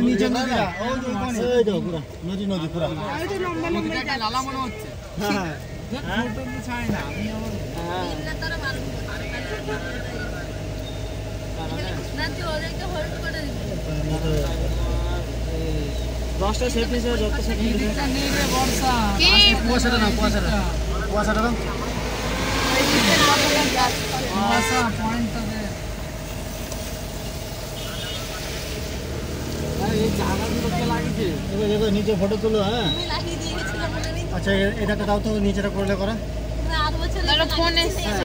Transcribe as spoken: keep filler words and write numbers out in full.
নিচে নদীটা ওই যে ওখানে এই দেখো পুরো নদী নদী পুরো এই তো লম্বা লম্বা একটা লালা মনে হচ্ছে হ্যাঁ ফটো তো ছাই না আমি আমার হ্যাঁ না তারা মার না তুই ওদেরকে হোল্ড করে দিবি দশটা সেট নিছে যত সেট নিছে এটা নেই রে বর্ষা কি কুয়াশাটা না কুয়াশাটা কুয়াশাটা দাও এই দিকের বদলে গ্যাস বর্ষা পয়েন্টটা দে আরে এই জায়গাগুলোকে লাগিয়েছে এবার দেখো নিচে ফটো তুলো হ্যাঁ আমি লাগিয়ে দিয়ে গেছিলাম মনে নেই আচ্ছা এটাটা দাও তো নিচেটা করলে করা আর বছর ফোনে